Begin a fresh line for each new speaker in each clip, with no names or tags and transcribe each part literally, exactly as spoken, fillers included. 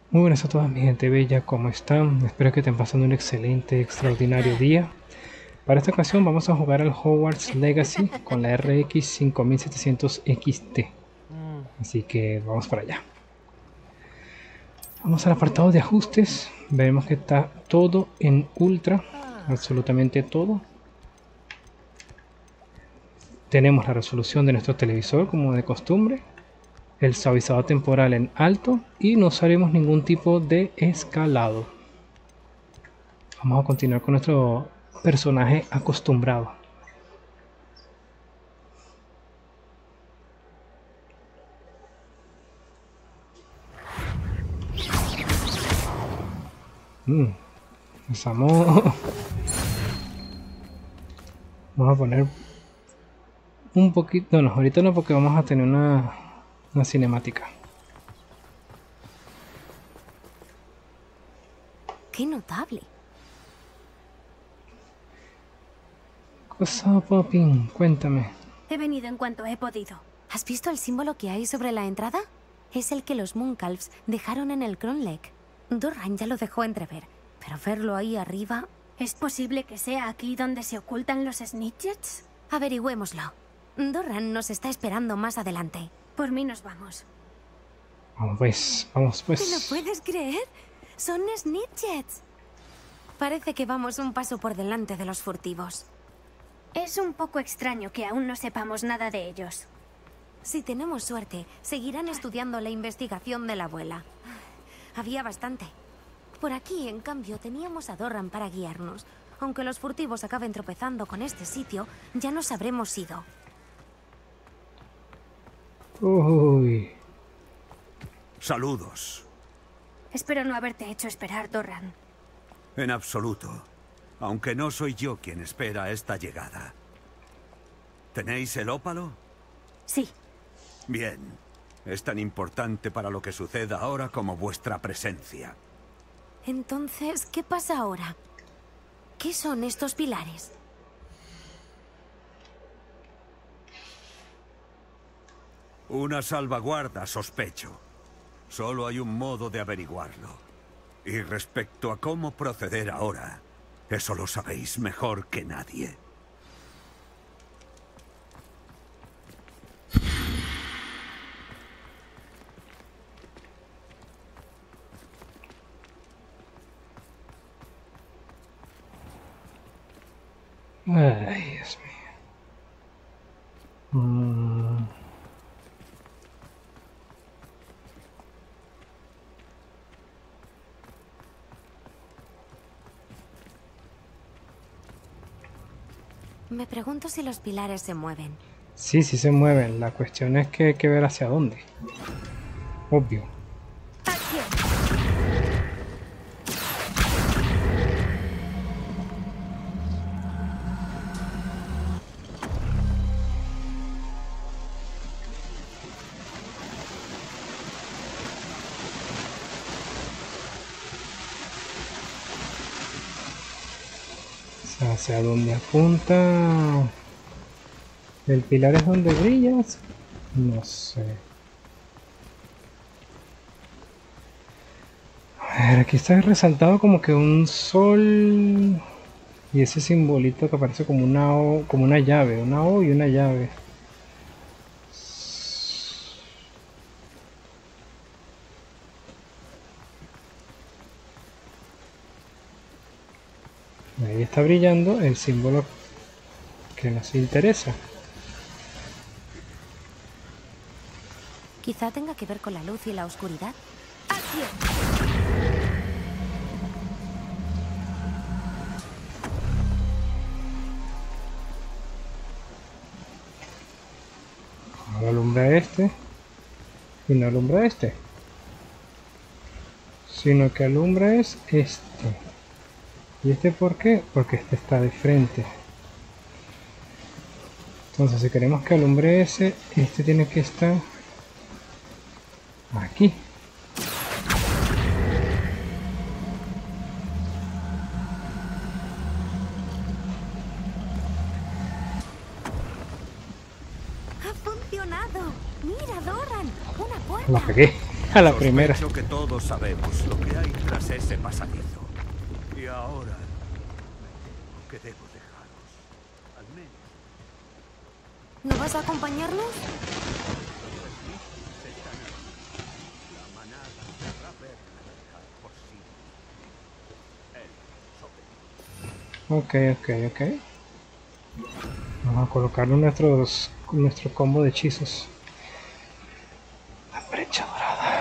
Muy buenas a toda mi gente bella, ¿cómo están? Espero que estén pasando un excelente, extraordinario día. Para esta ocasión vamos a jugar al Hogwarts Legacy con la R X cinco mil setecientos X T. Así que vamos para allá. Vamos al apartado de ajustes. Vemos que está todo en ultra, absolutamente todo. Tenemos la resolución de nuestro televisor como de costumbre. El suavizado temporal en alto y no usaremos ningún tipo de escalado. Vamos a continuar con nuestro personaje acostumbrado. Mm, Empezamos. Vamos a poner un poquito. No, ahorita no, porque vamos a tener una, una cinemática.
¡Qué notable!
Cosa, Poppin, cuéntame.
He venido en cuanto he podido.
¿Has visto el símbolo que hay sobre la entrada? Es el que los Mooncalfs dejaron en el Cronlech. Doran ya lo dejó entrever, pero verlo ahí arriba...
¿Es posible que sea aquí donde se ocultan los Snitchets?
Averigüémoslo. Doran nos está esperando más adelante.
Por mí nos vamos.
Vamos pues, vamos
¿Te lo
pues.
puedes creer? Son Snitchets. Parece que vamos un paso por delante de los furtivos.
Es un poco extraño que aún no sepamos nada de ellos.
Si tenemos suerte, seguirán estudiando la investigación de la abuela. Había bastante. Por aquí, en cambio, teníamos a Doran para guiarnos. Aunque los furtivos acaben tropezando con este sitio, ya nos habremos ido.
Uy.
Saludos.
Espero no haberte hecho esperar, Doran.
En absoluto. Aunque no soy yo quien espera esta llegada. ¿Tenéis el ópalo?
Sí.
Bien. Es tan importante para lo que suceda ahora como vuestra presencia.
Entonces, ¿qué pasa ahora? ¿Qué son estos pilares?
Una salvaguarda, sospecho. Solo hay un modo de averiguarlo. Y respecto a cómo proceder ahora, eso lo sabéis mejor que nadie.
Ay, Dios mío. Mm.
Me pregunto si los pilares se mueven.
Sí, sí se mueven. La cuestión es que hay que ver hacia dónde. Obvio. Hacia dónde apunta. ¿El pilar es donde brillas? No sé. A ver, aquí está resaltado como que un sol y ese simbolito que aparece como una O, como una llave, una O y una llave. Ahí está brillando el símbolo que nos interesa.
Quizá tenga que ver con la luz y la oscuridad.
¡Acción!
Ahora alumbra este y no alumbra este, sino que alumbra es este. ¿Y este por qué? Porque este está de frente. Entonces si queremos que alumbre ese, este tiene que estar aquí.
¡Ha funcionado! ¡Mira, Doran! ¡Una
La
puerta!
pegué. A la primera.
Sospecho que todos sabemos lo que hay tras ese pasadizo. Y ahora me temo que debo dejaros. Al menos.
¿No vas a acompañarnos?
La manada querrá verla por sí.
Ok, ok, ok. Vamos a colocarle nuestros, nuestro combo de hechizos. La brecha dorada.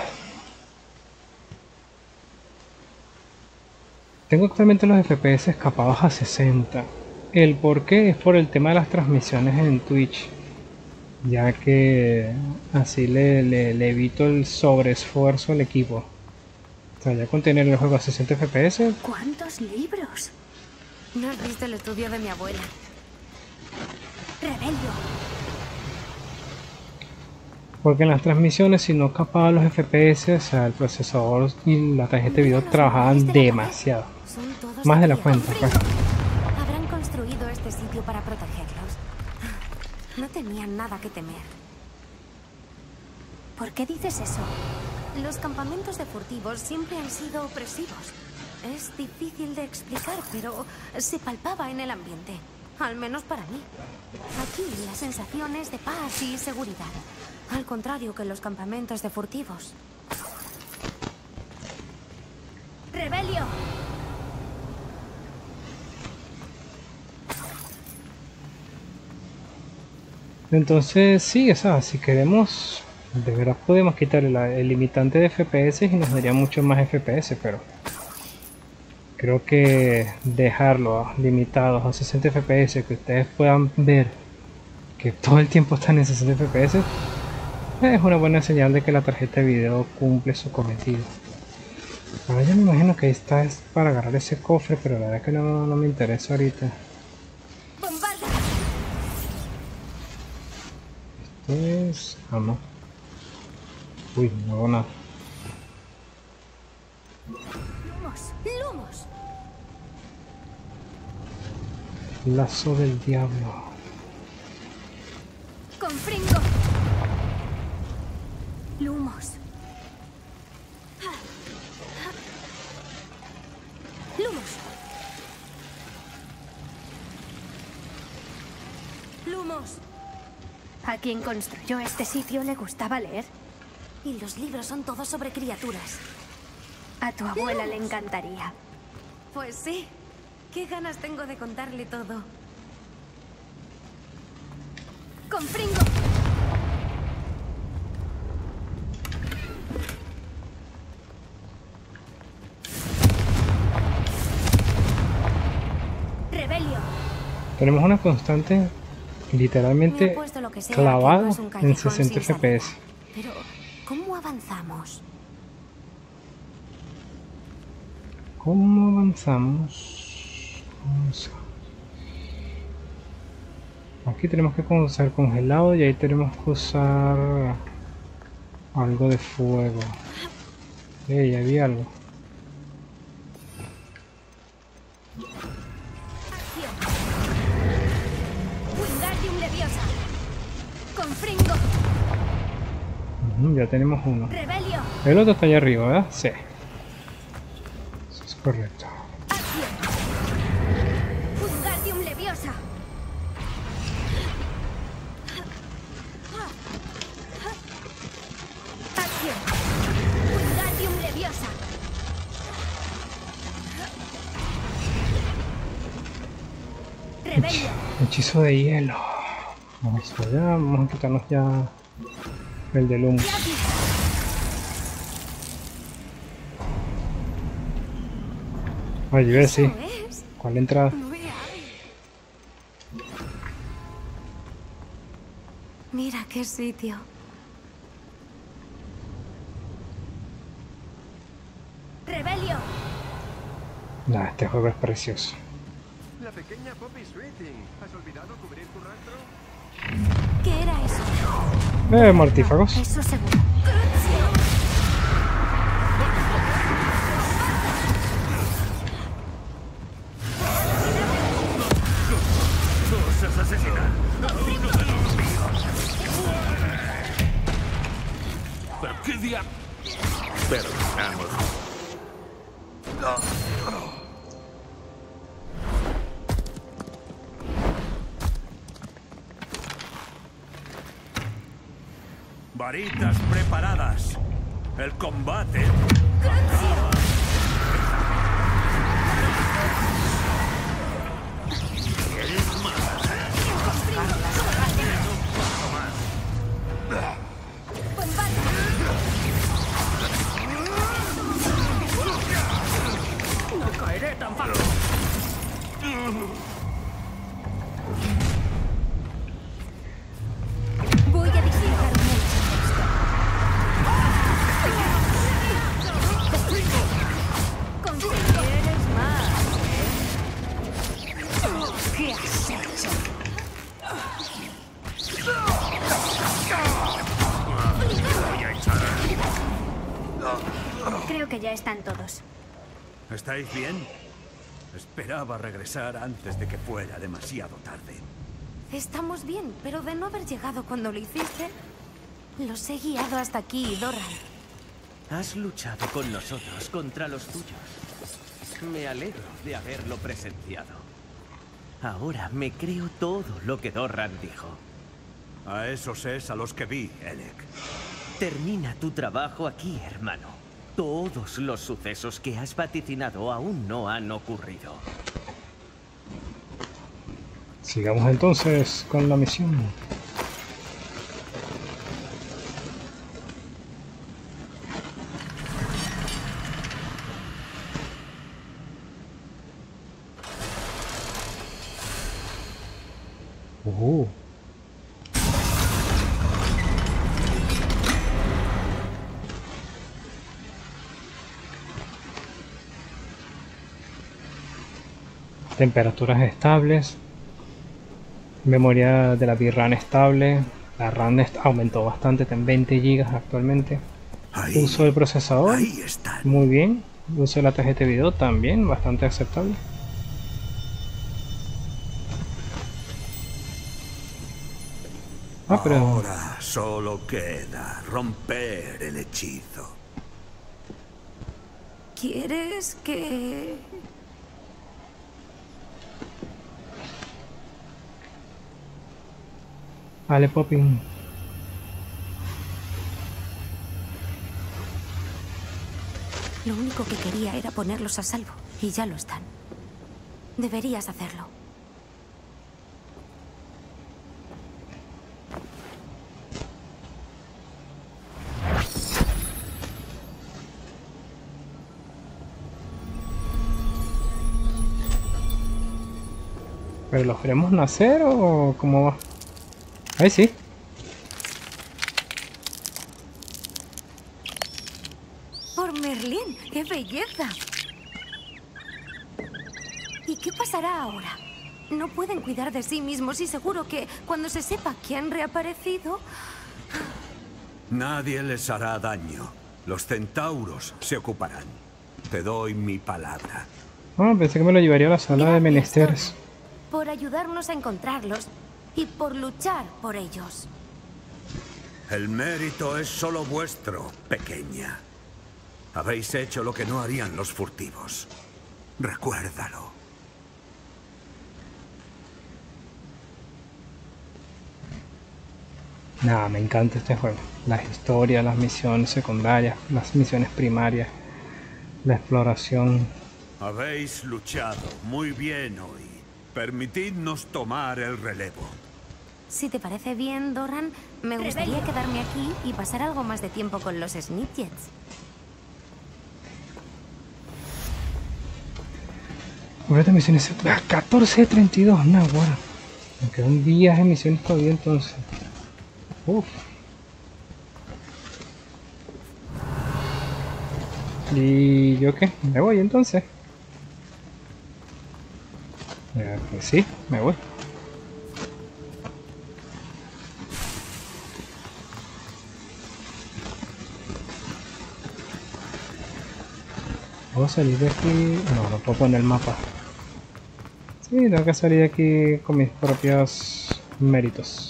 Tengo actualmente los F P S escapados a sesenta. El por qué es por el tema de las transmisiones en Twitch, ya que así le, le, le evito el sobreesfuerzo al equipo. O sea, ya con tener el juego a sesenta F P S.
¿Cuántos libros?
¿No has visto el estudio de mi abuela?
Rebelio.
Porque en las transmisiones, si no capaba los F P S, o sea, el procesador y la tarjeta de video trabajaban demasiado.
Son todos
Más de la
aquí.
cuenta, pues.
Habrán construido este sitio para protegerlos. No tenían nada que temer.
¿Por qué dices eso?
Los campamentos de furtivos siempre han sido opresivos. Es difícil de explicar, pero se palpaba en el ambiente. Al menos para mí. Aquí la sensación es de paz y seguridad. Al contrario que los campamentos de furtivos.
¡Rebelio!
Entonces, sí, o sea, si queremos, de verdad podemos quitar el, el limitante de F P S y nos daría mucho más F P S, pero creo que dejarlo limitados a sesenta F P S, que ustedes puedan ver que todo el tiempo están en sesenta F P S, es una buena señal de que la tarjeta de video cumple su cometido. Ahora ya me imagino que ahí está es para agarrar ese cofre, pero la verdad que no, no me interesa ahorita.
¡Bombarda!
Esto es... ah, no. Uy, no hago nada.
¡Lumos! ¡Lumos!
Lazo del diablo.
¡Confringo! ¡Lumos!
¡Lumos! ¡Lumos!
A quien construyó este sitio le gustaba leer.
Y los libros son todos sobre criaturas.
A tu abuela le encantaría.
Pues sí. Qué ganas tengo de contarle todo.
¡Confringo! ¡Rebelio!
Tenemos una constante
Me
literalmente
apuesto lo que sea
clavado
que no es un
en
callejón
sesenta
sin
F P S.
salida. Pero, ¿cómo avanzamos?
¿Cómo avanzamos? Vamos a... Aquí tenemos que usar congelado y ahí tenemos que usar algo de fuego. Ey, había algo.
¡Acción! ¡Wingardium Leviosa! ¡Confringo!
Ujú, ya tenemos uno.
¡Rebelio!
El otro está allá arriba, ¿verdad? Sí. Eso es correcto.
¡Acción! ¡Wingardium Leviosa! ¡Acción! ¡Wingardium Leviosa! ¡Rebelio!
Hechizo de hielo. Vamos allá, vamos a quitarnos ya el del humo. Oye, sí.
Eso es.
¿Cuál entrada?
Muy hábil. Mira qué sitio.
¡Rebelio!
Nah, este juego es precioso.
La pequeña Poppy Sweeting. ¿Has olvidado cubrir tu rastro?
¿Qué era eso?
Eh, mortífagos.
Eso seguro.
¡Cosas asesinar! ¿Pero qué diablos? Varitas preparadas. El combate.
No caeré tan fácil. Voy a disparar un ¿Quieres más, eh? ¿Qué has hecho?
Creo que ya están todos.
¿Estáis bien? Esperaba regresar antes de que fuera demasiado tarde.
Estamos bien, pero de no haber llegado cuando lo hiciste, los he guiado hasta aquí, Doran.
Has luchado con nosotros contra los tuyos. Me alegro de haberlo presenciado. Ahora me creo todo lo que Doran dijo.
A esos es a los que vi, Elec.
Termina tu trabajo aquí, hermano. Todos los sucesos que has vaticinado aún no han ocurrido.
Sigamos entonces con la misión. Uh. Temperaturas estables, memoria de la V RAM estable, la RAM est- aumentó bastante, está en veinte gigas actualmente.
Ahí,
Uso del procesador,
ahí están.
muy bien. Uso de la tarjeta de video también, bastante aceptable. Ah, pero
Ahora solo queda romper el hechizo.
¿Quieres que...?
vale, Popping.
Lo único que quería era ponerlos a salvo, y ya lo están. Deberías hacerlo.
¿Pero los queremos nacer o cómo va? Ahí sí.
¡Por Merlín! ¡Qué belleza! ¿Y qué pasará ahora? No pueden cuidar de sí mismos y seguro que cuando se sepa que han reaparecido...
Nadie les hará daño. Los centauros se ocuparán. Te doy mi palabra.
Ah, pensé que me lo llevaría a la sala de
Gracias,
menesteres.
Doran, por ayudarnos a encontrarlos y por luchar por ellos.
El mérito es solo vuestro, pequeña. Habéis hecho lo que no harían los furtivos. Recuérdalo.
Nada, me encanta este juego. Las historias, las misiones secundarias, las misiones primarias, la exploración.
Habéis luchado muy bien hoy. Permitidnos tomar el relevo.
Si te parece bien, Doran, me gustaría quedarme aquí y pasar algo más de tiempo con los Snipjets.
Completa misiones. Ah, catorce de treinta y dos, no, bueno. Me quedan días de misiones todavía entonces. Uf. ¿Y yo qué? ¿Me voy entonces? Ya, pues sí, me voy. ¿Puedo salir de aquí? No, no puedo poner el mapa. Sí, tengo que salir de aquí con mis propios méritos.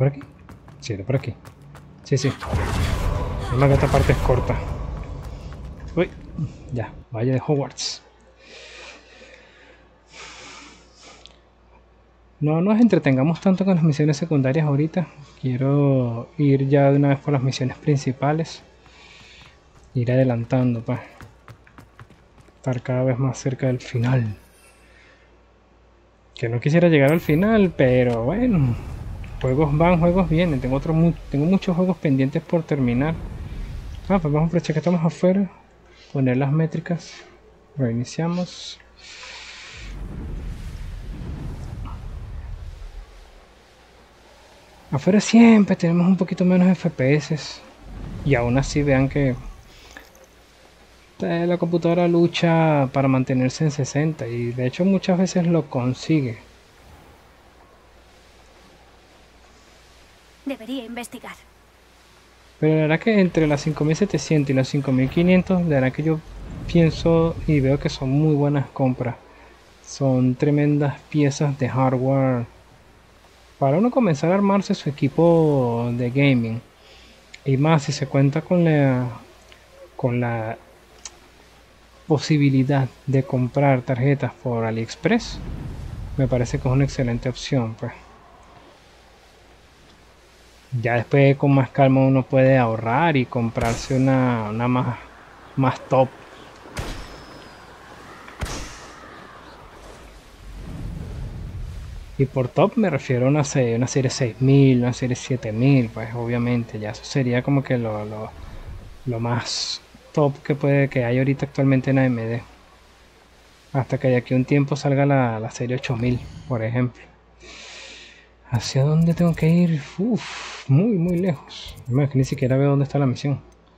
por aquí? Sí, de por aquí. Sí, sí. Además que esta parte es corta. Uy, ya, Valle de Hogwarts. No nos entretengamos tanto con las misiones secundarias ahorita. Quiero ir ya de una vez por las misiones principales. Ir adelantando para estar cada vez más cerca del final. Que no quisiera llegar al final, pero bueno. Juegos van, juegos vienen. Tengo, otro, tengo muchos juegos pendientes por terminar. Ah, pues vamos a aprovechar que estamos afuera. Poner las métricas. Reiniciamos. Afuera siempre tenemos un poquito menos F P S. Y aún así vean que la computadora lucha para mantenerse en sesenta. Y de hecho muchas veces lo consigue.
Debería investigar.
Pero la verdad que entre las cinco mil setecientos y las cinco mil quinientos, la verdad que yo pienso y veo que son muy buenas compras. Son tremendas piezas de hardware para uno comenzar a armarse su equipo de gaming. Y más si se cuenta con la, con la posibilidad de comprar tarjetas por AliExpress, me parece que es una excelente opción, pues. Ya después con más calma uno puede ahorrar y comprarse una, una más, más top. Y por top me refiero a una serie, una serie seis mil, una serie siete mil, pues obviamente ya eso sería como que lo, lo, lo más top que puede que hay ahorita actualmente en A M D. Hasta que de aquí a un tiempo salga la, la serie ocho mil, por ejemplo. ¿Hacia dónde tengo que ir? Uf, muy muy lejos. No, es que ni siquiera veo dónde está la misión.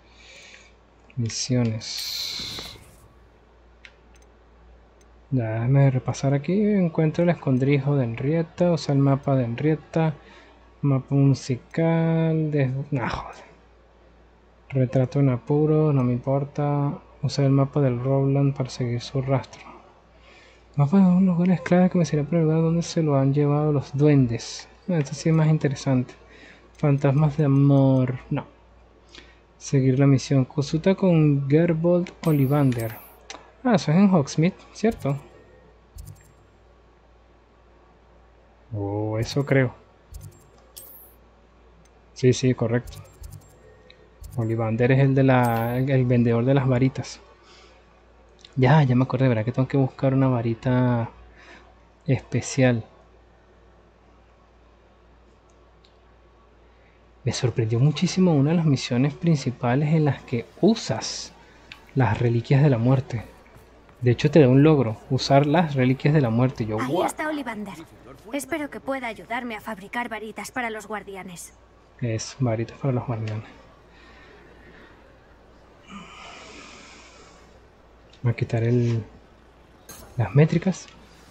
Misiones. Ya, déjame repasar aquí. Encuentro el escondrijo de Henrietta. O sea, el mapa de Henrietta. Mapa musical. De... Nah, joder. Retrato en apuro. No me importa. Usar el mapa del Rowland para seguir su rastro. Mapa de un lugar clave que me sería preguntar dónde se lo han llevado los duendes. No, esto sí es más interesante. Fantasmas de amor. No. Seguir la misión. Consulta con Gerbold Ollivander. Ah, eso es en Hogsmeade, ¿cierto? Oh, eso creo. Sí, sí, correcto. Ollivander es el de la. El, el vendedor de las varitas. Ya, ya me acordé, ¿verdad? Que tengo que buscar una varita especial. Me sorprendió muchísimo una de las misiones principales en las que usas las reliquias de la muerte. De hecho te da un logro, usar las reliquias de la muerte. Y yo,
Ahí
¡guau!
está Ollivander. Espero que pueda ayudarme a fabricar varitas para los guardianes.
Es varitas para los guardianes. Voy a quitar el, las métricas.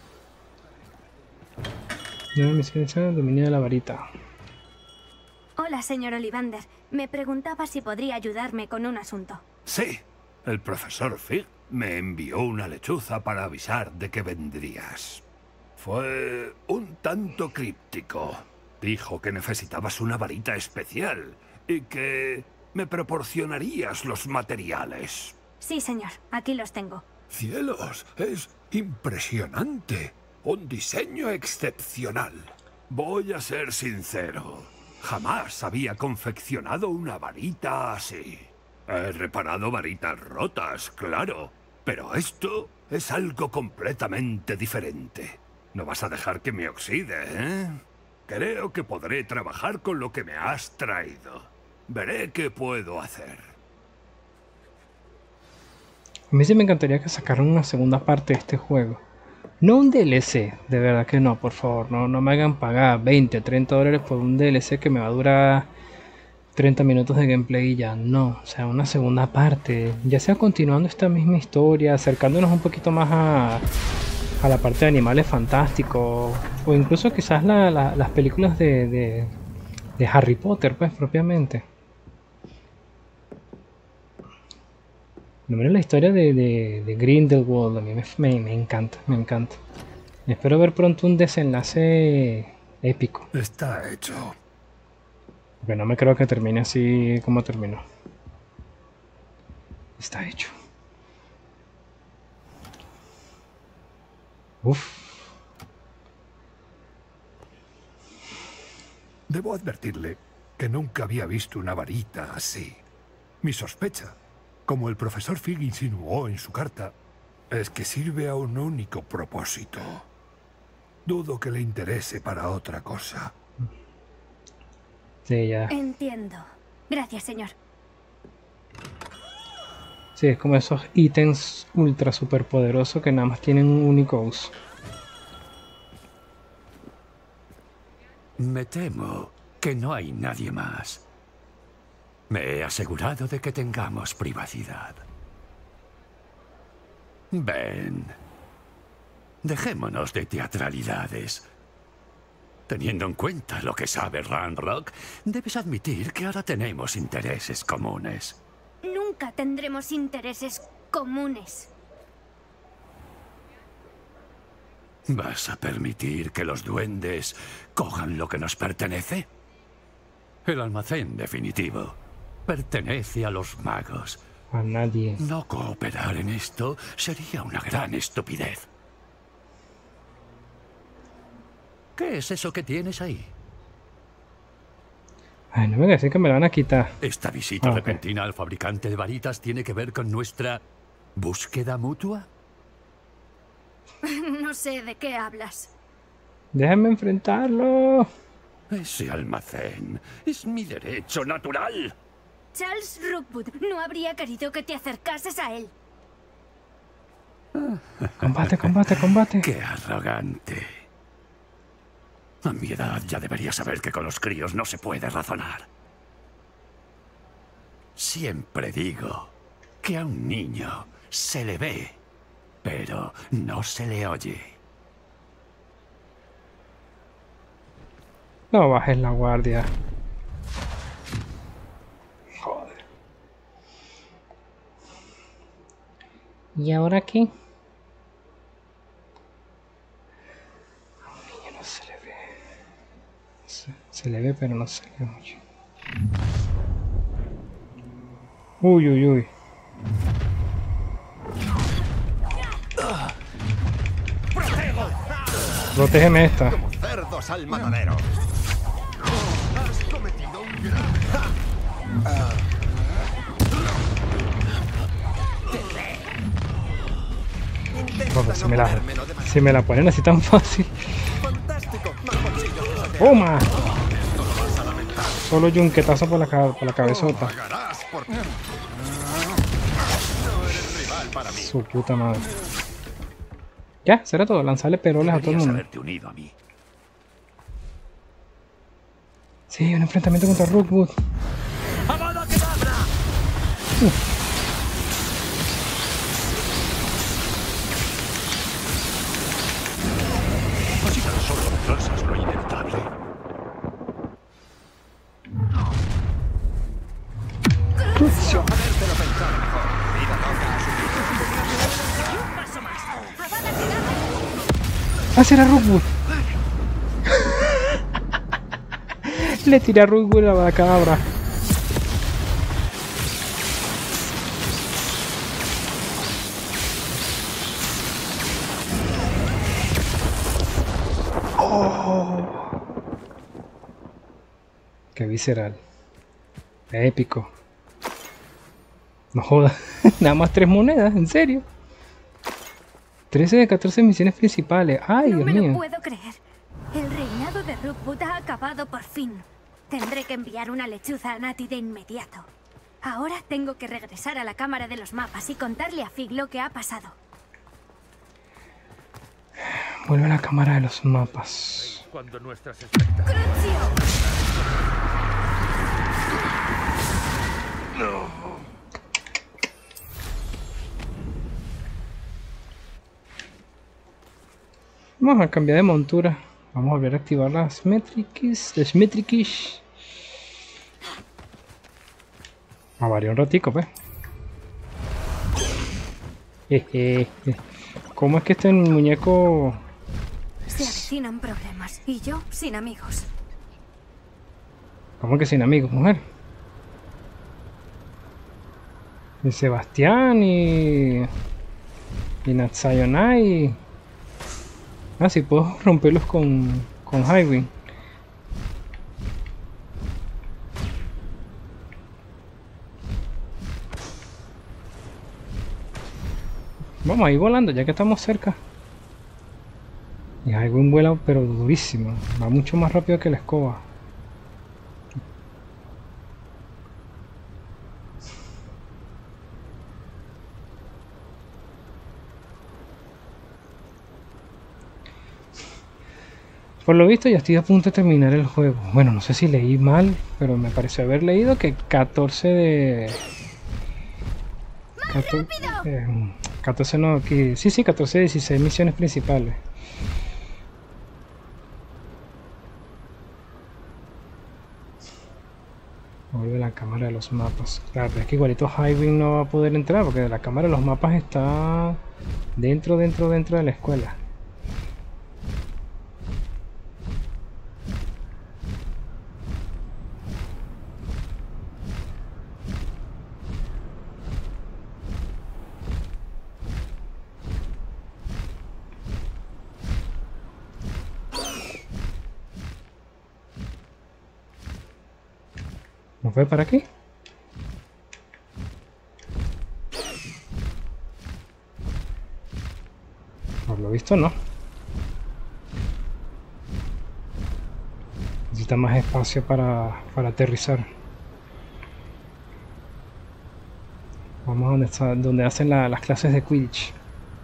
Nueva misión, dominio de la varita.
Hola, señor Ollivander. Me preguntaba si podría ayudarme con un asunto.
Sí, el profesor Fig me envió una lechuza para avisar de que vendrías. Fue un tanto críptico. Dijo que necesitabas una varita especial y que me proporcionarías los materiales.
Sí, señor. Aquí los tengo.
¡Cielos! Es impresionante. Un diseño excepcional. Voy a ser sincero. Jamás había confeccionado una varita así. He reparado varitas rotas, claro. Pero esto es algo completamente diferente. No vas a dejar que me oxide, ¿eh? Creo que podré trabajar con lo que me has traído. Veré qué puedo hacer.
A mí sí me encantaría que sacaran una segunda parte de este juego. No un D L C, de verdad que no, por favor. No, no me hagan pagar veinte, treinta dólares por un D L C que me va a durar treinta minutos de gameplay y ya. No, o sea, una segunda parte. Ya sea continuando esta misma historia, acercándonos un poquito más a, a la parte de animales fantásticos. O incluso quizás la, la, las películas de, de, de Harry Potter, pues, propiamente. No, mira la historia de, de, de Grindelwald, a mí me, me, me encanta, me encanta. Espero ver pronto un desenlace épico.
Está hecho.
Porque no me creo que termine así como terminó. Está hecho. Uf.
Debo advertirle que nunca había visto una varita así. Mi sospecha, como el profesor Fig insinuó en su carta, es que sirve a un único propósito. Dudo que le interese para otra cosa.
Sí, ya.
Entiendo. Gracias, señor.
Sí, es como esos ítems ultra super poderosos que nada más tienen un único uso.
Me temo que no hay nadie más. Me he asegurado de que tengamos privacidad. Ven. Dejémonos de teatralidades. Teniendo en cuenta lo que sabe Ranrock, debes admitir que ahora tenemos intereses comunes.
Nunca tendremos intereses comunes.
¿Vas a permitir que los duendes cojan lo que nos pertenece? El almacén definitivo pertenece a los magos.
A nadie.
No cooperar en esto sería una gran estupidez. ¿Qué es eso que tienes ahí?
Ay, no me voy a decir que me la van a quitar.
¿Esta visita
Ah, ok.
repentina al fabricante de varitas tiene que ver con nuestra búsqueda mutua?
No sé de qué hablas.
Déjenme enfrentarlo.
Ese almacén es mi derecho natural.
Charles Rookwood no habría querido que te acercases a él.
Combate, combate, combate.
¡Qué arrogante! A mi edad ya debería saber que con los críos no se puede razonar. Siempre digo que a un niño se le ve, pero no se le oye.
No bajes la guardia. Joder. ¿Y ahora qué? A un niño no se le ve. Se, se le ve, pero no se le ve mucho. Uy, uy, uy. Protégeme esta.
Como cerdos al matadero. Has cometido un gran...
Porque si me la, si me la ponen así tan fácil.
Fantástico. Más bolsillos que se te
¡Toma! Solo yunquetazo por la, ca- por la cabezota.
pagarás por... No eres rival para mí.
Su puta madre. Ya, será todo. Lanzarle peroles a todo el
Deberías
mundo.
haberte unido a mí.
Sí, un enfrentamiento contra Rookwood.
Así tan solo retrasas lo inevitable.
¡Ah, será Rookwood! Le tiré a Rookwood a la cabra. Oh. Qué visceral. Épico. No jodas. Nada más tres monedas, en serio. trece de catorce misiones principales. Ay,
No
Dios
me
mío.
lo puedo creer. El reinado de Rookwood ha acabado por fin. Tendré que enviar una lechuza a Natty de inmediato. Ahora tengo que regresar a la cámara de los mapas y contarle a Fig lo que ha pasado.
Vuelve a la cámara de los mapas.
Cuando nuestras expectativas...
¡Crucio!
Vamos a cambiar de montura. Vamos a volver a activar las métricas. Las métricas. A variar un ratico, pues. Jeje. ¿Cómo es que este muñeco...
Se avecinan problemas y yo sin amigos.
¿Cómo que sin amigos, mujer? Y Sebastián y... Y Natsayonai. Ah, sí, puedo romperlos con... Con Highwing. Vamos a ir volando ya que estamos cerca. Y Highwing vuela pero durísimo. Va mucho más rápido que la escoba. Por lo visto ya estoy a punto de terminar el juego. Bueno, no sé si leí mal, pero me pareció haber leído que catorce de... catorce, eh, catorce no, que sí, sí, catorce de dieciséis misiones principales. Vuelve la cámara de los mapas. Claro, pero es que igualito Highwing no va a poder entrar porque la cámara de los mapas está dentro, dentro, dentro de la escuela. ¿No fue para aquí? Por lo visto no. Necesita más espacio para, para aterrizar. Vamos a donde, está, donde hacen la, las clases de Quidditch.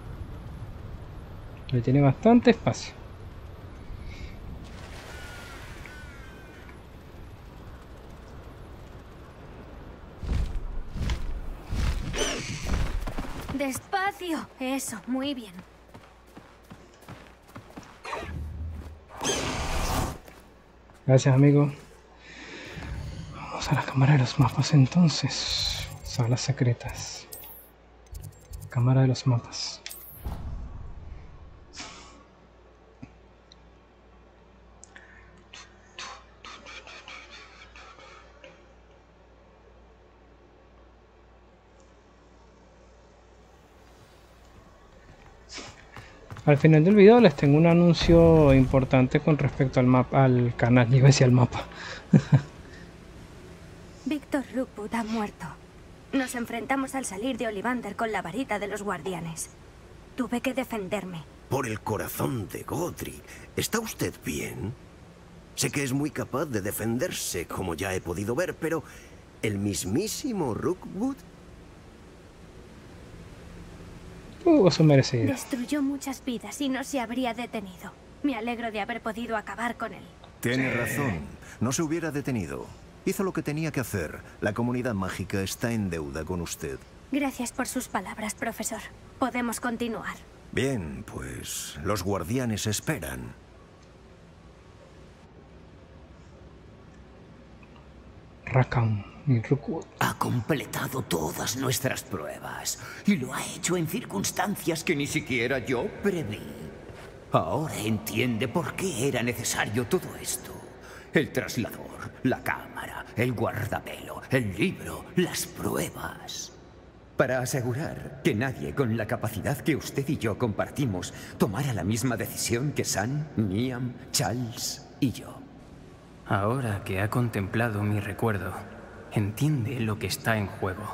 Ahí tiene bastante espacio.
Despacio. Eso, muy bien.
Gracias, amigo. Vamos a la cámara de los mapas entonces. Salas secretas. Cámara de los mapas. Al final del video les tengo un anuncio importante con respecto al mapa, al canal, iba a decir al mapa.
Victor Rookwood ha muerto. Nos enfrentamos al salir de Ollivander con la varita de los guardianes. Tuve que defenderme.
Por el corazón de Godric, ¿está usted bien? Sé que es muy capaz de defenderse, como ya he podido ver, pero ¿el mismísimo Rookwood?
Uh, eso merecido.
Destruyó muchas vidas y no se habría detenido. Me alegro de haber podido acabar con él.
Tiene razón. No se hubiera detenido. Hizo lo que tenía que hacer. La comunidad mágica está en deuda con usted.
Gracias por sus palabras, profesor. Podemos continuar.
Bien, pues los guardianes esperan.
Rackham y Rookwood.
Ha completado todas nuestras pruebas y lo ha hecho en circunstancias que ni siquiera yo preví. Ahora entiende por qué era necesario todo esto. El traslador, la cámara, el guardapelo, el libro, las pruebas. Para asegurar que nadie con la capacidad que usted y yo compartimos tomara la misma decisión que Sam, Niam, Charles y yo.
Ahora que ha contemplado mi recuerdo, entiende lo que está en juego.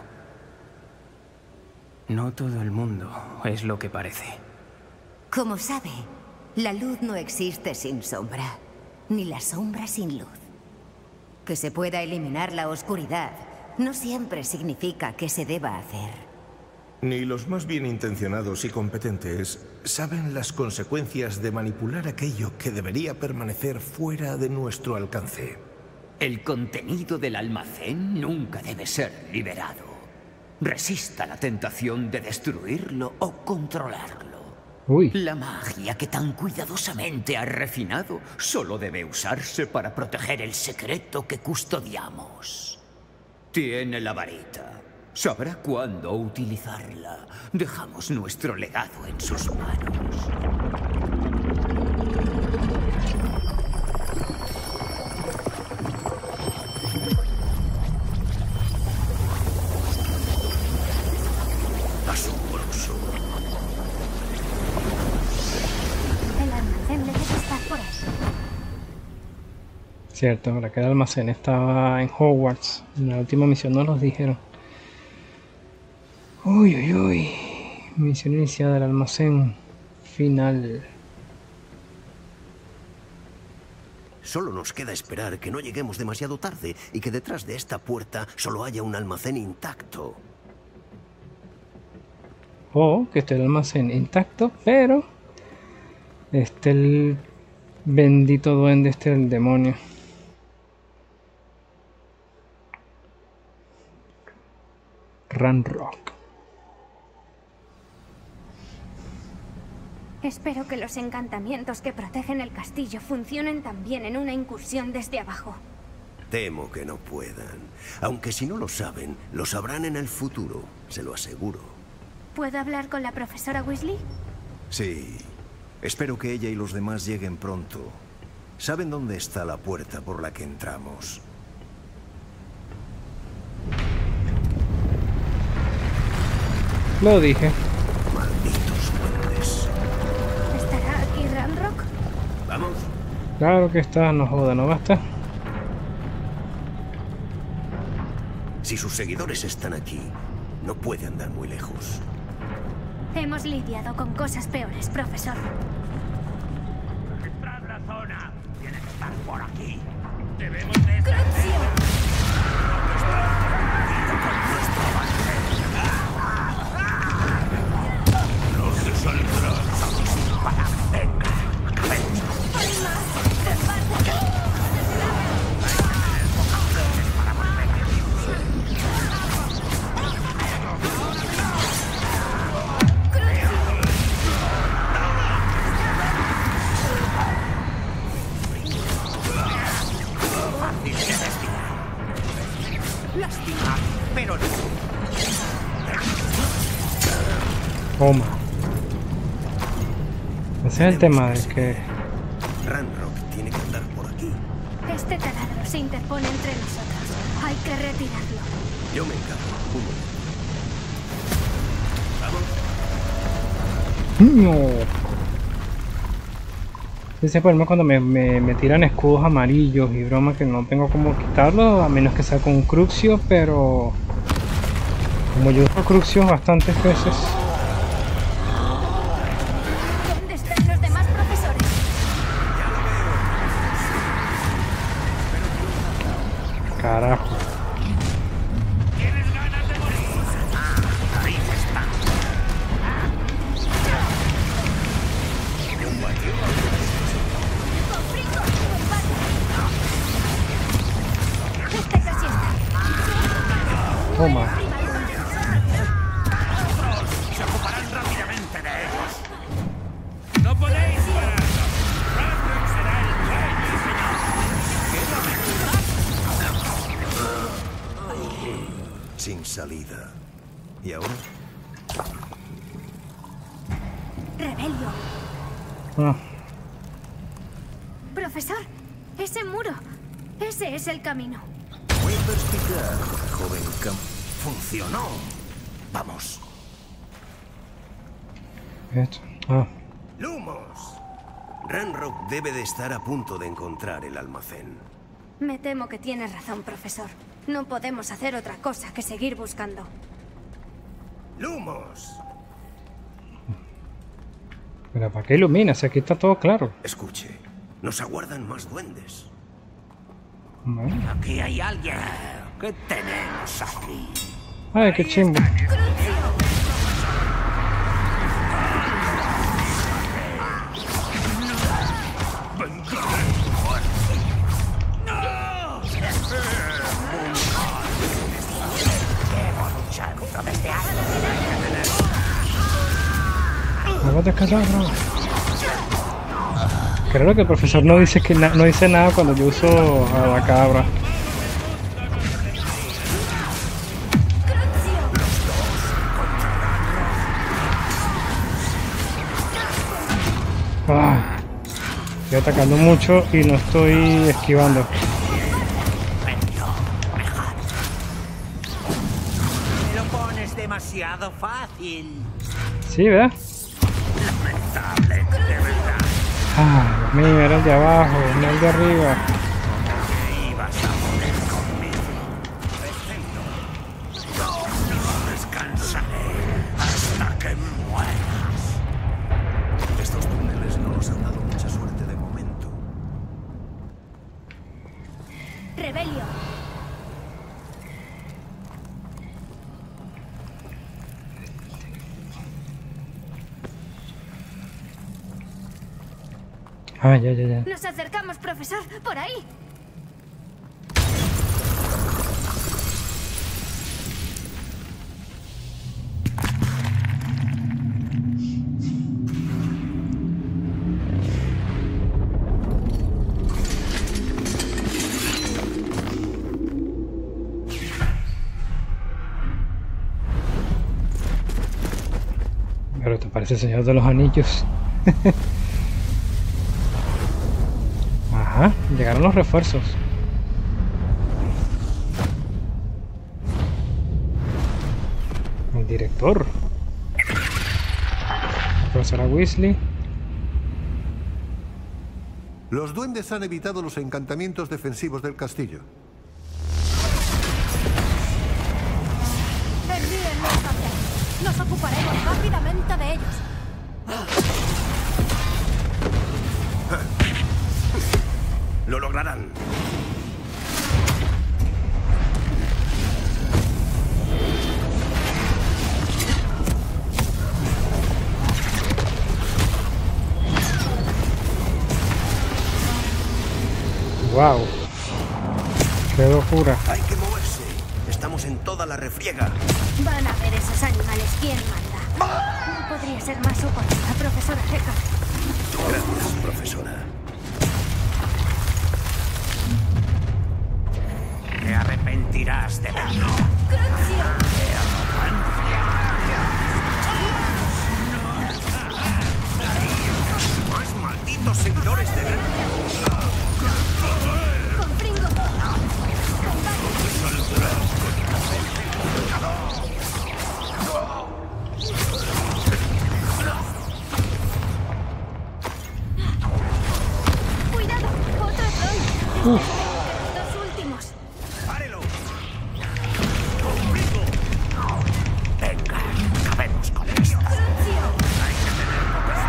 No todo el mundo es lo que parece.
Como sabe, la luz no existe sin sombra, ni la sombra sin luz. Que se pueda eliminar la oscuridad no siempre significa que se deba hacer.
Ni los más bien intencionados y competentes saben las consecuencias de manipular aquello que debería permanecer fuera de nuestro alcance.
El contenido del almacén nunca debe ser liberado. Resista la tentación de destruirlo o controlarlo.
Uy.
La magia que tan cuidadosamente ha refinado solo debe usarse para proteger el secreto que custodiamos. Tiene la varita. Sabrá cuándo utilizarla. Dejamos nuestro legado en sus manos.
peligroso.
El almacén debe estar por ahí.
Cierto, ahora que el almacén estaba en Hogwarts. En la última misión nos los dijeron. Uy, uy, uy. Misión iniciada, el almacén final.
Solo nos queda esperar que no lleguemos demasiado tarde y que detrás de esta puerta solo haya un almacén intacto.
O que esté el almacén intacto, pero este el bendito duende, este el demonio. Ranrock.
Espero que los encantamientos que protegen el castillo funcionen también en una incursión desde abajo.
Temo que no puedan. Aunque si no lo saben, lo sabrán en el futuro, se lo aseguro.
¿Puedo hablar con la profesora Weasley?
Sí. Espero que ella y los demás lleguen pronto. Saben dónde está la puerta por la que entramos.
Lo dije.
Malditos duendes.
¿Estará aquí Ranrock?
Vamos.
Claro que está, no joda, no basta.
Si sus seguidores están aquí, no puede andar muy lejos.
Hemos lidiado con cosas peores, profesor.
Entrad la zona. Tiene que estar por aquí. Debemos de...
No se saldrá.
Lástima, pero no.
Toma. Ese es el tema de que...
Ranrock tiene que andar por aquí.
Este taladro se interpone entre nosotros. Hay que retirarlo.
Yo me encargo. Un momento.
No. Ese problema cuando me, me, me tiran escudos amarillos y broma que no tengo como quitarlos, a menos que sea con un Crucio, pero como yo uso Crucios bastantes veces.
¿Dónde están los demás profesores?
Carajo.
¿Tienes ganas de morir? Ahí está.
Este casi está.
Toma.
Se ocuparán rápidamente de ellos. ¡No podéis pararlo! Ranrock será el dueño y señor.
Sin salida. ¿Y ahora?
Rebelio.
Ah,
Profesor, ese muro. Ese es el camino.
Muy perspicaz, joven Cam. Funcionó. Vamos.
esto. Ah.
¡Lumos! Ranrock debe de estar a punto de encontrar el almacén.
Me temo que tiene razón, profesor. No podemos hacer otra cosa que seguir buscando.
¡Lumos!
Pero ¿para qué ilumina? Si aquí está todo claro.
Escuche, nos aguardan más duendes.
Bueno.
Aquí hay alguien. ¿Qué tenemos aquí?
Ay, qué chimbo. No vas a descansar, bro. Creo que el profesor no dice que na no dice nada cuando yo uso a la cabra. Ah, estoy atacando mucho y no estoy esquivando.
Me lo pones demasiado
demasiado fácil.
Sí, ¿verdad?
Lamentable, de verdad.
Ah, Dios mío, era el de abajo, no el de arriba.
¿Qué ibas a poder conmigo? No descansaré hasta que mueras.
Estos túneles no nos han dado mucha suerte de momento.
Rebelio.
Ah, ya, ya, ya.
Nos acercamos, profesor. Por ahí.
Pero te parece el Señor de los Anillos. Ajá, llegaron los refuerzos. El director. Profesora Weasley.
Los duendes han evitado los encantamientos defensivos del castillo.
Envíenlos hacia aquí. Nos ocuparemos rápidamente de ellos.
Lo lograrán.
Wow. Qué locura.
Hay que moverse. Estamos en toda la refriega.
Van a ver esos animales quién manda. No podría ser más oportuna, profesora Heca.
Gracias, profesora.
Te arrepentirás de verlo.
¡Más malditos seguidores de Gran!
Con Fringo. Cuidado, otro troll.
Uf.
Dos últimos.
¡Párelo! ¡Conmigo! Venga, acabemos con esto. Hay que tener pocas.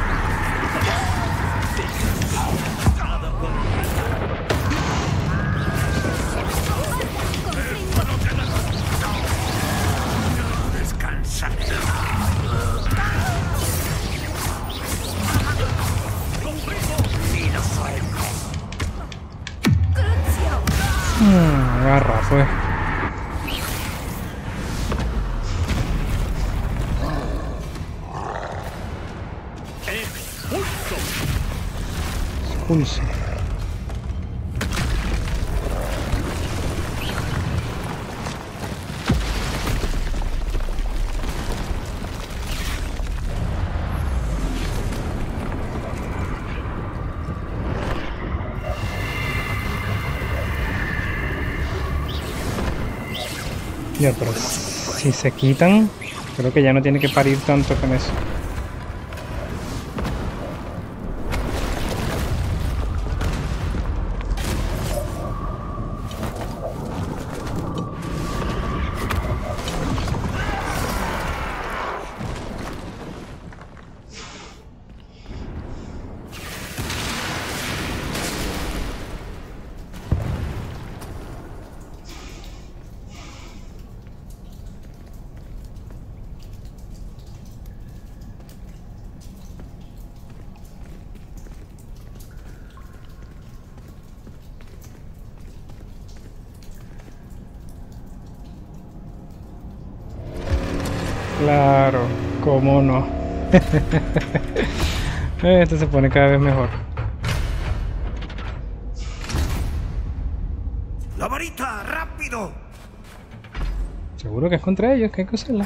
Descansaré. Ni lo sueltes.
Mm, agarra, pues. Expulso. Ya, pero si se quitan, creo que ya no tiene que parir tanto con eso. Claro, cómo no. Esto se pone cada vez mejor.
¡La varita! ¡Rápido!
Seguro que es contra ellos, que hay que usarla.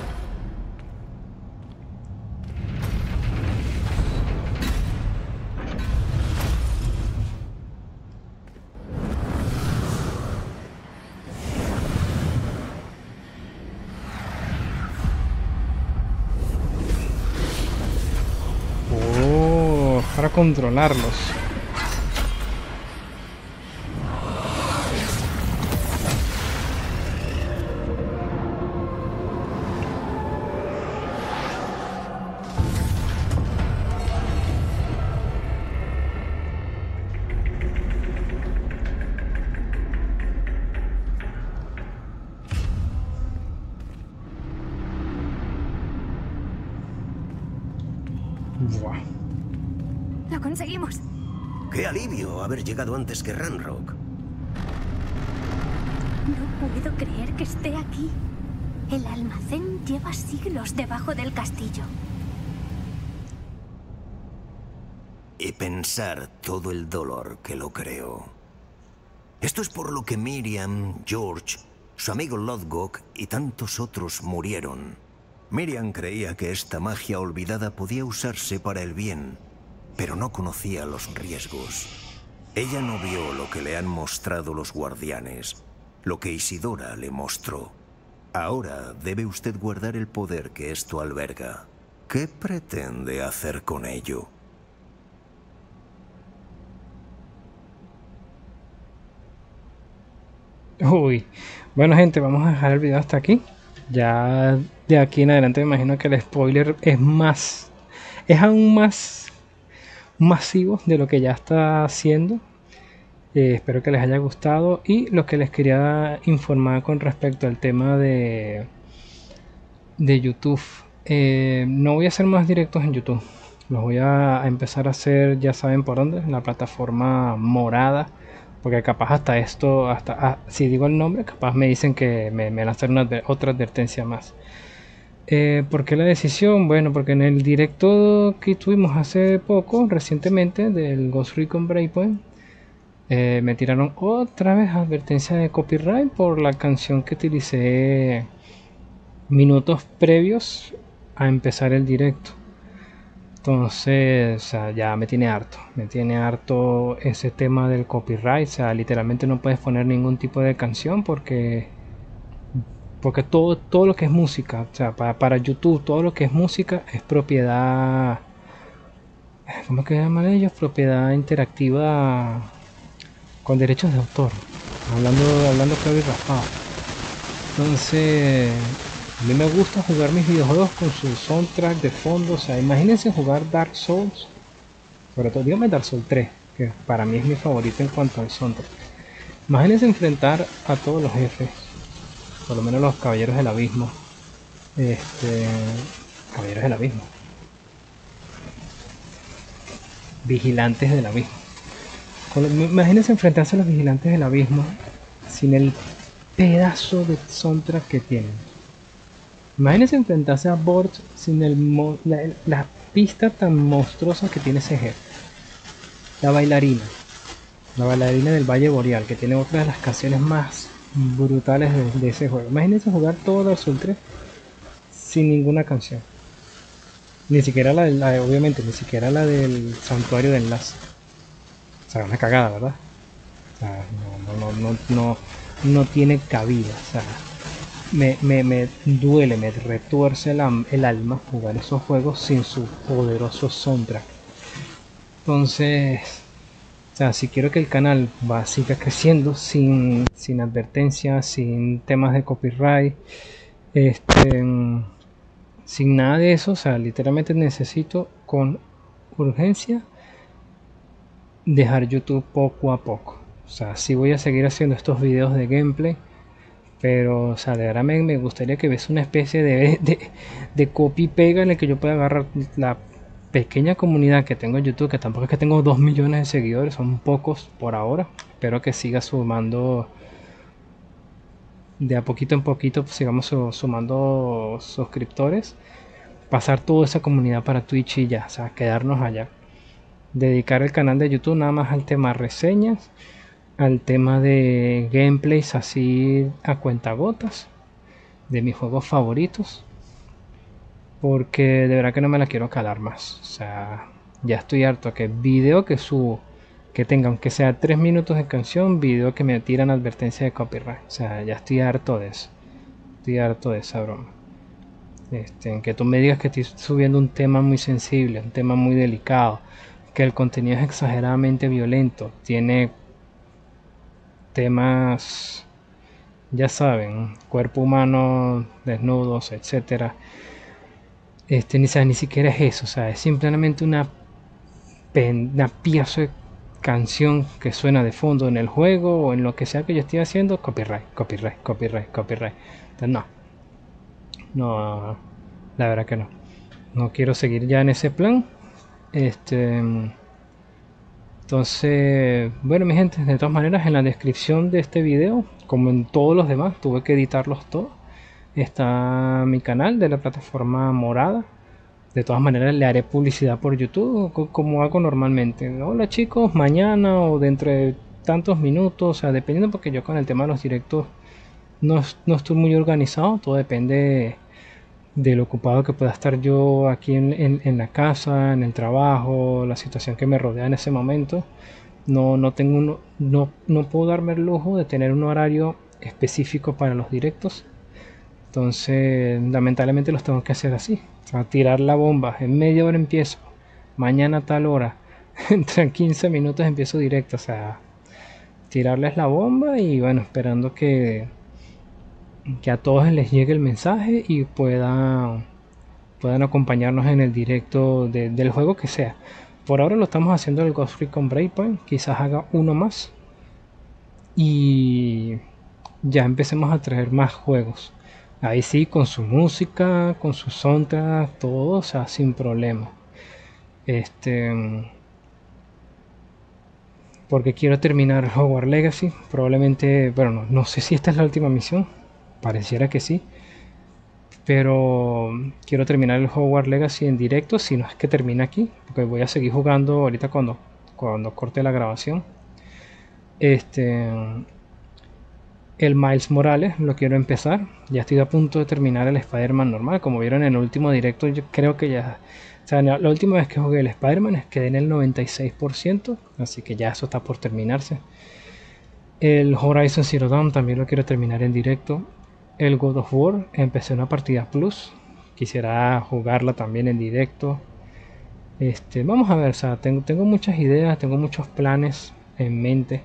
a controlarlos.
Buah. Lo conseguimos.
¡Qué alivio haber llegado antes que Ranrock!
No puedo creer que esté aquí. El almacén lleva siglos debajo del castillo.
Y pensar todo el dolor que lo creó. Esto es por lo que Miriam, George, su amigo Lodgok y tantos otros murieron. Miriam creía que esta magia olvidada podía usarse para el bien, pero no conocía los riesgos. Ella no vio lo que le han mostrado los guardianes, lo que Isidora le mostró. Ahora debe usted guardar el poder que esto alberga. ¿Qué pretende hacer con ello?
Uy, bueno gente, vamos a dejar el video hasta aquí. Ya de aquí en adelante me imagino que el spoiler es más, es aún más masivo de lo que ya está haciendo. Eh, espero que les haya gustado. Y lo que les quería informar con respecto al tema de, de YouTube. Eh, no voy a hacer más directos en YouTube. Los voy a empezar a hacer, ya saben por dónde, en la plataforma morada. Porque capaz hasta esto, hasta ah, si digo el nombre, capaz me dicen que me, me van a hacer una, otra advertencia más. Eh, ¿Por qué la decisión? Bueno, porque en el directo que tuvimos hace poco, recientemente, del Ghost Recon Breakpoint, eh, me tiraron otra vez advertencia de copyright por la canción que utilicé minutos previos a empezar el directo. Entonces, o sea, ya me tiene harto, me tiene harto ese tema del copyright. O sea, literalmente no puedes poner ningún tipo de canción porque porque todo, todo lo que es música, o sea, para, para YouTube, todo lo que es música es propiedad, ¿cómo que llaman ellos? Propiedad interactiva con derechos de autor, hablando, hablando claro y raspado. Entonces, a mí me gusta jugar mis videojuegos con su soundtrack de fondo. O sea, imagínense jugar Dark Souls, sobre todo, dígame Dark Souls tres, que para mí es mi favorito en cuanto al soundtrack. Imagínense enfrentar a todos los jefes, por lo menos los caballeros del abismo. Este, caballeros del abismo. Vigilantes del abismo. Con, imagínense enfrentarse a los vigilantes del abismo sin el pedazo de soundtrack que tienen. Imagínense enfrentarse a Bort sin el mo la, la pista tan monstruosa que tiene ese jefe. La bailarina. La bailarina del Valle Boreal, que tiene otra de las canciones más brutales de, de ese juego. Imagínense jugar todo Dark Souls tres sin ninguna canción. Ni siquiera la, la obviamente, ni siquiera la del Santuario del Enlace. O sea, una cagada, ¿verdad? O sea, no, no, no, no, no tiene cabida. O sea, me, me, me duele, me retuerce el, el alma jugar esos juegos sin su poderoso soundtrack. Entonces, o sea, si quiero que el canal va, siga creciendo sin, sin advertencias, sin temas de copyright, este, sin nada de eso, o sea, literalmente necesito con urgencia dejar YouTube poco a poco. O sea, sí voy a seguir haciendo estos videos de gameplay, pero, o sea, de verdad me, me gustaría que ves una especie de, de, de copy y pega en el que yo pueda agarrar la pequeña comunidad que tengo en YouTube, que tampoco es que tengo dos millones de seguidores, son pocos por ahora. Espero que siga sumando de a poquito en poquito, pues, sigamos sumando suscriptores, pasar toda esa comunidad para Twitch y ya, o sea, quedarnos allá. Dedicar el canal de YouTube nada más al tema reseñas, al tema de gameplays así a cuentagotas de mis juegos favoritos, porque de verdad que no me la quiero calar más. O sea, ya estoy harto que video que subo que tenga aunque sea tres minutos de canción, video que me tiran advertencia de copyright. O sea, ya estoy harto de eso, estoy harto de esa broma. Este, en que tú me digas que estoy subiendo un tema muy sensible, un tema muy delicado, que el contenido es exageradamente violento, tiene temas, ya saben, cuerpo humano, desnudos, etcétera. Este, ni, o sea, ni siquiera es eso, o sea, es simplemente una, una pieza de canción que suena de fondo en el juego o en lo que sea que yo esté haciendo, copyright, copyright, copyright, copyright. Entonces, no, no, la verdad que no, no quiero seguir ya en ese plan. Este, entonces, bueno, mi gente, de todas maneras, en la descripción de este video, como en todos los demás, tuve que editarlos todos. Está mi canal de la plataforma morada. De todas maneras, le haré publicidad por YouTube como hago normalmente. Hola chicos, mañana o dentro de tantos minutos, o sea, dependiendo, porque yo con el tema de los directos no, no estoy muy organizado. Todo depende de lo ocupado que pueda estar yo aquí en, en, en la casa, en el trabajo, la situación que me rodea en ese momento. No, no, tengo un, no, no puedo darme el lujo de tener un horario específico para los directos. Entonces, lamentablemente los tengo que hacer así. O sea, tirar la bomba. En media hora empiezo. Mañana a tal hora. Entre quince minutos empiezo directo. O sea, tirarles la bomba y bueno, esperando que, que a todos les llegue el mensaje y puedan, puedan acompañarnos en el directo de, del juego que sea. Por ahora lo estamos haciendo el Ghost Recon Breakpoint. Quizás haga uno más. Y ya empecemos a traer más juegos. Ahí sí, con su música, con su soundtrack, todo, o sea, sin problema. Este, porque quiero terminar Hogwarts Legacy. Probablemente, bueno, no, no sé si esta es la última misión. Pareciera que sí. Pero quiero terminar el Hogwarts Legacy en directo, si no es que termina aquí. Porque voy a seguir jugando ahorita cuando, cuando corte la grabación. Este... El Miles Morales lo quiero empezar. Ya estoy a punto de terminar el Spider-Man normal. Como vieron en el último directo, yo creo que ya... O sea, la última vez que jugué el Spider-Man quedé en el noventa y seis por ciento. Así que ya eso está por terminarse. El Horizon Zero Dawn también lo quiero terminar en directo. El God of War, empecé una partida plus. Quisiera jugarla también en directo. Este, vamos a ver, o sea, tengo, tengo muchas ideas, tengo muchos planes en mente.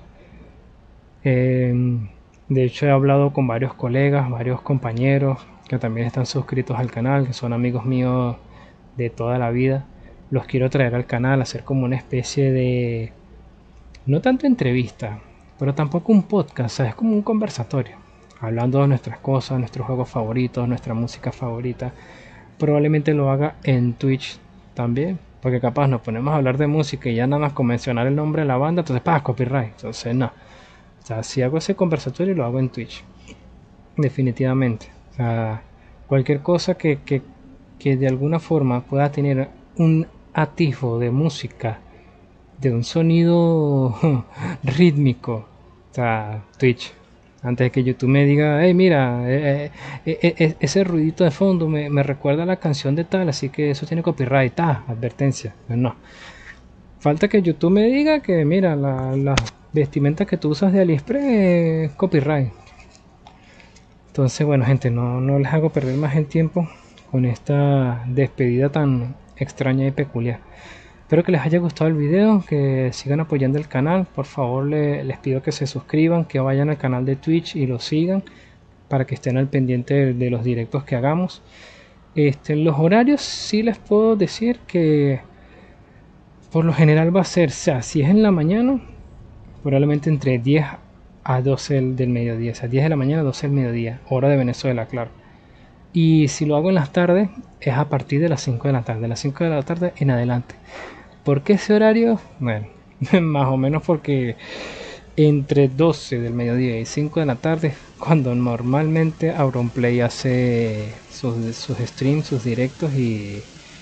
Eh... De hecho, he hablado con varios colegas, varios compañeros que también están suscritos al canal, que son amigos míos de toda la vida. Los quiero traer al canal, hacer como una especie de... no tanto entrevista, pero tampoco un podcast, ¿sabes? Es como un conversatorio. Hablando de nuestras cosas, nuestros juegos favoritos, nuestra música favorita. Probablemente lo haga en Twitch también, porque capaz nos ponemos a hablar de música y ya nada más con mencionar el nombre de la banda, entonces para copyright, entonces no. O sea, si hago ese conversatorio lo hago en Twitch. Definitivamente. O sea, cualquier cosa que, que, que de alguna forma pueda tener un atisbo de música, de un sonido rítmico. O sea, Twitch. Antes de que YouTube me diga, hey, mira, eh, eh, eh, ese ruidito de fondo me, me recuerda a la canción de tal, así que eso tiene copyright. Ah, advertencia. Pues no. Falta que YouTube me diga que, mira, la... la vestimenta que tú usas de AliExpress, eh, copyright. Entonces, bueno, gente, no, no les hago perder más el tiempo con esta despedida tan extraña y peculiar. Espero que les haya gustado el video, que sigan apoyando el canal. Por favor, le, les pido que se suscriban, que vayan al canal de Twitch y lo sigan para que estén al pendiente de, de los directos que hagamos. Este, los horarios sí les puedo decir que por lo general va a ser, o sea, si es en la mañana, probablemente entre diez a doce del mediodía, o sea, diez de la mañana a doce del mediodía, hora de Venezuela, claro. Y si lo hago en las tardes, es a partir de las cinco de la tarde, de las cinco de la tarde en adelante. ¿Por qué ese horario? Bueno, más o menos porque entre doce del mediodía y cinco de la tarde, cuando normalmente Auronplay hace sus, sus streams, sus directos, y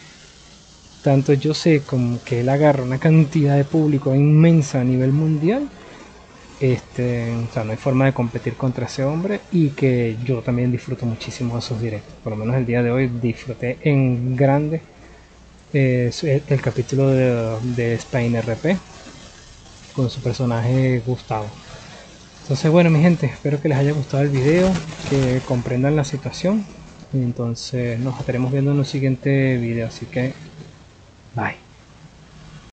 tanto yo sé como que él agarra una cantidad de público inmensa a nivel mundial. Este, o sea, no hay forma de competir contra ese hombre, y que yo también disfruto muchísimo de sus directos. Por lo menos el día de hoy disfruté en grande eh, el, el capítulo de, de Spain R P con su personaje Gustavo. Entonces, bueno, mi gente, espero que les haya gustado el video, que comprendan la situación. Y entonces nos estaremos viendo en un siguiente video, así que bye.